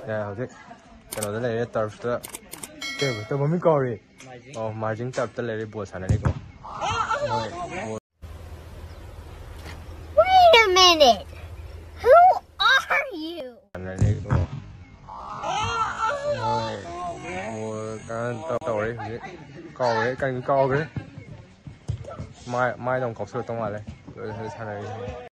ꯍꯧꯖꯤꯛ ꯀꯩꯅꯣꯗ ꯂꯩꯔꯦ ꯇꯔꯐꯇ ꯀꯩ ꯃꯃꯤꯡ ꯀꯧꯔꯤ ꯃꯥꯔꯖꯤꯡ ꯇꯔꯐꯇ ꯂꯩꯔꯦ ꯕꯣꯜ ꯁꯥꯟꯅꯔꯤꯀꯣ Wait a minute. Who are you? ꯁꯥꯟꯅꯔꯤꯀꯣ ꯕꯣꯜ ꯇꯧꯔꯦ ꯍꯧꯖꯤꯛ ꯀꯥꯎꯈ꯭ꯔꯦ ꯀꯥꯎꯈ꯭ꯔꯦ ꯃꯥꯏꯗ ꯑꯃꯨꯛ ꯀꯥꯎꯁꯜꯂꯛꯇꯧ ꯃꯥꯜꯂꯦ ꯁꯥꯟꯅꯔꯤ